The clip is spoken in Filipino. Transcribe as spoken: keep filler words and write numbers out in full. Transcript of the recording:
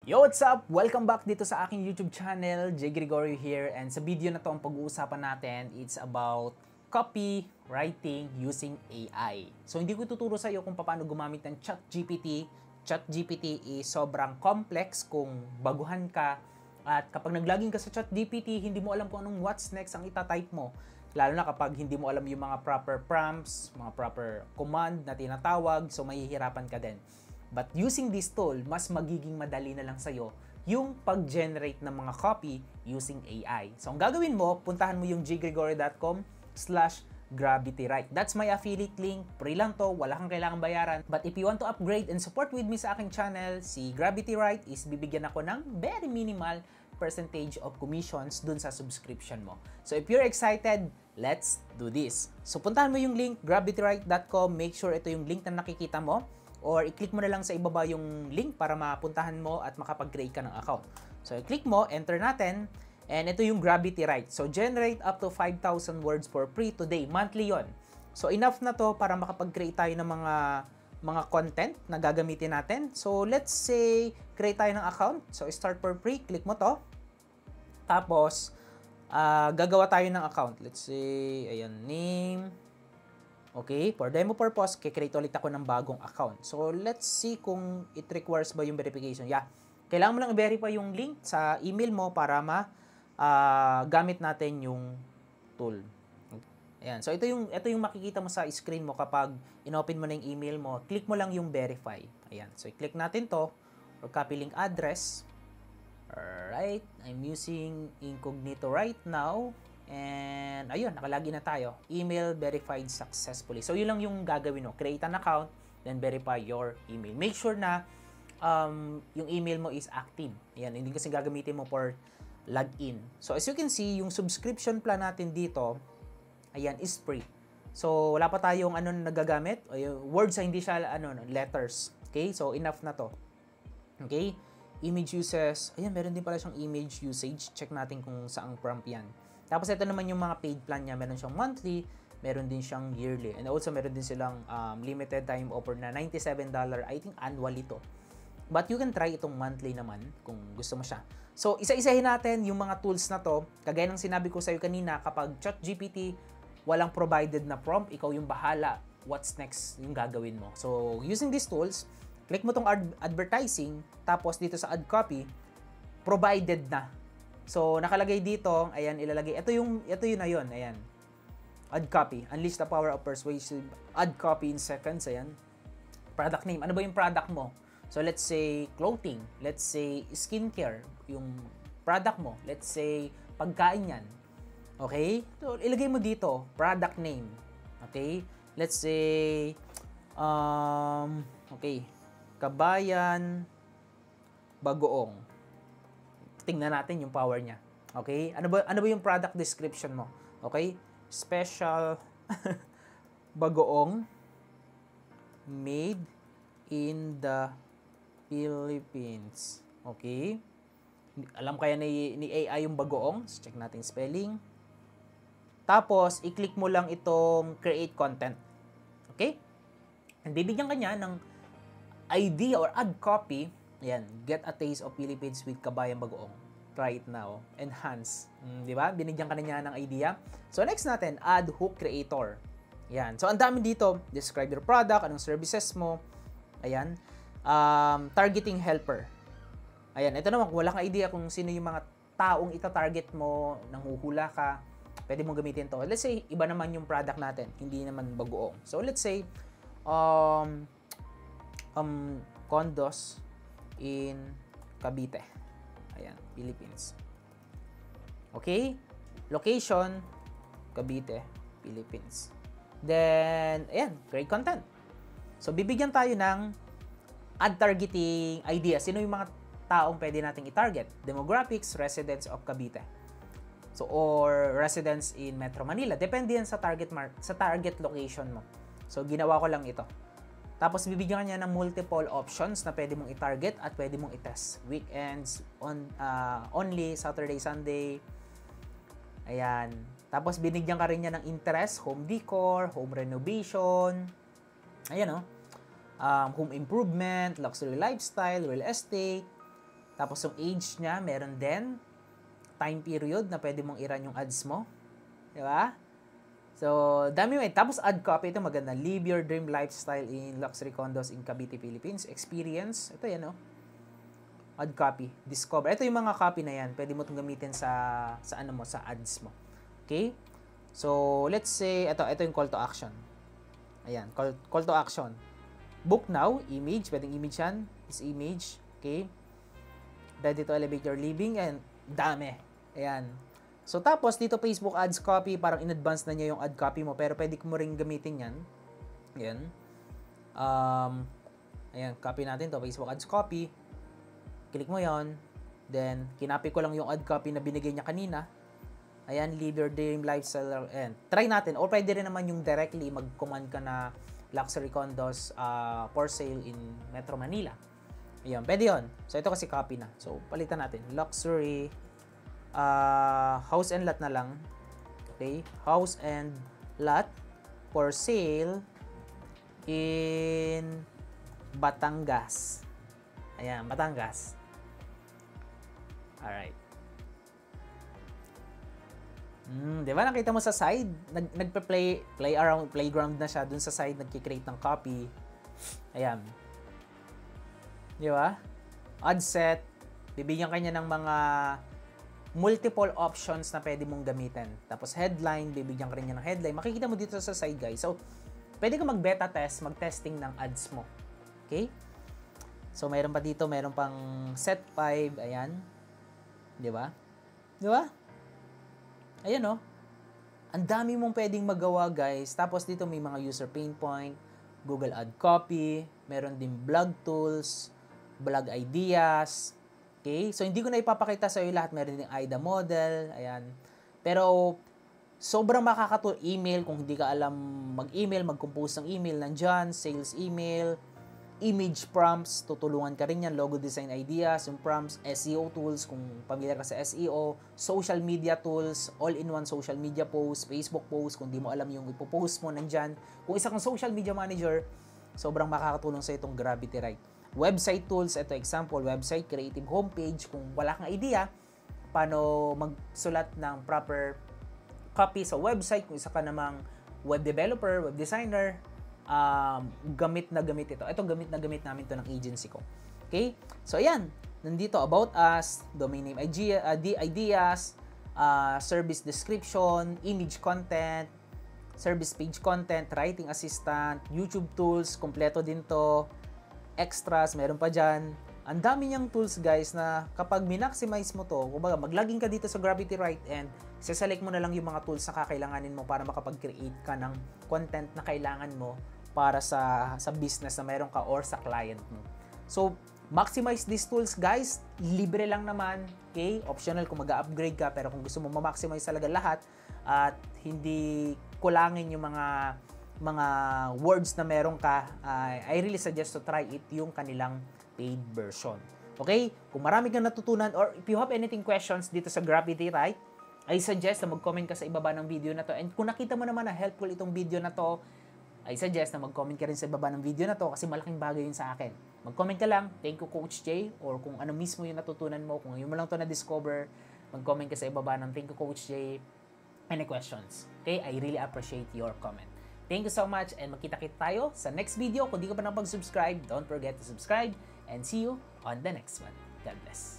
Yo, what's up? Welcome back dito sa aking YouTube channel. J. Gregorio here. And sa video na to, ang pag-uusapan natin, it's about copywriting using A I. So, hindi ko tuturo sa iyo kung paano gumamit ng ChatGPT. ChatGPT is sobrang complex kung baguhan ka. At kapag naglaging ka sa ChatGPT, hindi mo alam kung anong what's next ang itatype mo. Lalo na kapag hindi mo alam yung mga proper prompts, mga proper command na tinatawag, so mahihirapan ka din. But using this tool, mas magiging madali na lang sa'yo yung pag-generate ng mga copy using A I. So, ang gagawin mo, puntahan mo yung jgregorio dot com slash gravitywrite. That's my affiliate link. Free lang to, wala kang kailangang bayaran. But if you want to upgrade and support with me sa aking channel, si Gravitywrite is bibigyan ako ng very minimal percentage of commissions dun sa subscription mo. So, if you're excited, let's do this. So, puntahan mo yung link, gravitywrite dot com. Make sure ito yung link na nakikita mo. Or i-click mo na lang sa ibaba yung link para mapuntahan mo at makapag-create ka ng account. So, i-click mo, enter natin, and ito yung Gravitywrite. So, generate up to five thousand words for free today. Monthly yon. So, enough na to para makapag-create tayo ng mga mga content na gagamitin natin. So, let's say, create tayo ng account. So, start for free. Click mo to. Tapos, uh, gagawa tayo ng account. Let's say, ayan, name. Okay, for demo purpose, kikreate ulit ako ng bagong account. So, let's see kung it requires ba yung verification. Yeah, kailangan mo lang i-verify yung link sa email mo para ma uh, gamit natin yung tool. Ayan, so ito yung, ito yung makikita mo sa screen mo kapag inopen mo na yung email mo. Click mo lang yung verify. Ayan, so i-click natin to or copy link address. Alright, I'm using incognito right now. And, ayun, nakalagin na tayo. Email verified successfully. So, yun lang yung gagawin mo. Create an account, then verify your email. Make sure na um, yung email mo is active. Ayan, hindi kasi gagamitin mo for login. So, as you can see, yung subscription plan natin dito, ayan, is free. So, wala pa tayong ano na nagagamit. Words, hindi siya, ano, letters. Okay? So, enough na to. Okay? Image uses. Ayan, meron din pala siyang image usage. Check natin kung saang prompt yan. Tapos ito naman yung mga paid plan niya. Meron siyang monthly, meron din siyang yearly. And also meron din silang um, limited time offer na ninety-seven dollars. I think annually to. But you can try itong monthly naman kung gusto mo siya. So isa-isahin natin yung mga tools na to. Kagaya ng sinabi ko sa iyo kanina, kapag ChatGPT walang provided na prompt, ikaw yung bahala what's next yung gagawin mo. So using these tools, click mo tong ad- advertising, tapos dito sa add copy, provided na. So, nakalagay dito, ayan, ilalagay. Ito yung, ito yun na yun, ayan. Add copy. Unleash the power of persuasive. Add copy in seconds, ayan. Product name. Ano ba yung product mo? So, let's say, clothing. Let's say, skincare. Yung product mo. Let's say, pagkain yan. Okay? So, ilagay mo dito, product name. Okay? Let's say, um, okay, Kabayan Bagoong. Tingnan natin yung power niya. Okay? Ano ba ano ba yung product description mo? Okay? Special bagoong made in the Philippines. Okay? Alam kaya ni, ni A I yung bagoong? So, check natin spelling. Tapos, i-click mo lang itong create content. Okay? And bibigyan ka niya ng idea or add copy. Ayan, get a taste of Philippines with Kabayan Bagoong. Try it now. Enhance. Mm, di ba? Binigyan ka na niya ng idea. So, next natin, add hook creator. Ayan. So, ang dami dito. Describe your product, anong services mo. Ayan. Um, targeting helper. Ayan. Ito naman, kung wala kang idea kung sino yung mga taong ita-target mo, nanghuhula ka, pwede mong gamitin to. Let's say, iba naman yung product natin. Hindi naman bagoong. So, let's say, um, um, condos in Cavite. Ayan, Philippines. Okay? Location, Cavite, Philippines. Then, ayan, great content. So, bibigyan tayo ng ad targeting idea. Sino yung mga taong pwede nating i-target? Demographics, residents of Cavite. So, or residents in Metro Manila. Depende yan sa target mark, sa target location mo. So, ginawa ko lang ito. Tapos, bibigyan ka niya ng multiple options na pwede mong i-target at pwede mong i-test. Weekends, on, uh, only, Saturday, Sunday. Ayan. Tapos, binigyan ka rin niya ng interest, home decor, home renovation. Ayan, oh. Um, home improvement, luxury lifestyle, real estate. Tapos yung age niya, meron din. Time period na pwede mong i-run yung ads mo. Di ba? So, dami mo eh. Tapos ad copy, ito maganda. Live your dream lifestyle in luxury condos in Cavite, Philippines. Experience. Ito yan, oh. Ad copy. Discover. Ito yung mga copy na yan. Pwede mo itong gamitin sa, sa ano mo, sa ads mo. Okay? So, let's say, ito, ito yung call to action. Ayan, call, call to action. Book now, image. Pwedeng image yan. This image. Okay? Ready to elevate your living. Ayan, dami. Ayan. So, tapos, dito Facebook ads copy, parang in-advance na niya yung ad copy mo, pero pwede mo rin gamitin yan. Ayan. Um, ayan, copy natin to Facebook ads copy. Click mo yon. Then, kinopy ko lang yung ad copy na binigay niya kanina. Ayan, live your dream lifestyle. Ayan. Try natin. O pwede rin naman yung directly mag-command ka na luxury condos uh, for sale in Metro Manila. Ayan, pwede yun. So, ito kasi copy na. So, palitan natin. Luxury Uh, house and lot na lang. Okay? House and lot for sale in Batangas. Ayan, Batangas. Alright. Hmm, di ba nakita mo sa side? Nag, nagpe-play play around, playground na siya dun sa side, nagki-create ng copy. Ayan. Di ba? Ad set. Bibigyan kanya ng mga multiple options na pwede mong gamitin. Tapos headline, bibigyan ka rin niya ng headline. Makikita mo dito sa side, guys. So, pwede ka mag-beta test, mag-testing ng ads mo. Okay? So, mayroon pa dito, mayroon pang set five. Ayan. Di ba? Di ba? Ayan, oh. Ang dami mong pwedeng magawa, guys. Tapos dito may mga user pain point, Google Ad Copy, meron din blog tools, blog ideas. Okay? So, hindi ko na ipapakita sa iyo lahat. Meron din I D A model. Ayan. Pero, sobrang makakatulong. Email, kung hindi ka alam mag-email, mag-compose ng email, nandyan. Sales email, image prompts, tutulungan ka rin yan. Logo design ideas, yung prompts, S E O tools, kung pamilyar ka sa S E O, social media tools, all-in-one social media post, Facebook post, kung di mo alam yung ipopost mo, nandyan. Kung isa kang social media manager, sobrang makakatulong sa itong Gravity Write. Website tools, ito example, website, creative homepage, kung wala kang idea, paano magsulat ng proper copy sa website, kung isa ka namang web developer, web designer, um, gamit na gamit ito. Ito, gamit na gamit namin to ng agency ko. Okay? So, ayan. Nandito, about us, domain name idea, uh, ideas, uh, service description, image content, service page content, writing assistant, YouTube tools, kompleto din to. Extras, meron pa dyan. Ang dami niyang tools, guys, na kapag minaximize mo to, kumbaga, mag-login ka dito sa Gravity Write and siselect mo na lang yung mga tools na kakailanganin mo para makapag-create ka ng content na kailangan mo para sa, sa business na meron ka or sa client mo. So, maximize these tools, guys. Libre lang naman. Okay? Optional kung mag-upgrade ka, pero kung gusto mo ma-maximize talaga lahat at hindi kulangin yung mga mga words na meron ka, uh, I really suggest to try it yung kanilang paid version. Okay? Kung marami kang natutunan or if you have anything questions dito sa Gravity Write, I suggest na mag-comment ka sa ibaba ng video na to. And kung nakita mo naman na helpful itong video na to, I suggest na mag-comment ka rin sa ibaba ng video na to kasi malaking bagay yun sa akin. Mag-comment ka lang, thank you Coach Jay, or kung ano mismo yung natutunan mo, kung yun mo lang to na-discover, mag-comment ka sa ibaba ng thank you Coach Jay. Any questions? Okay? I really appreciate your comment. Thank you so much and magkita-kita tayo sa next video. Kung di ka pa napag-subscribe, don't forget to subscribe and see you on the next one. God bless.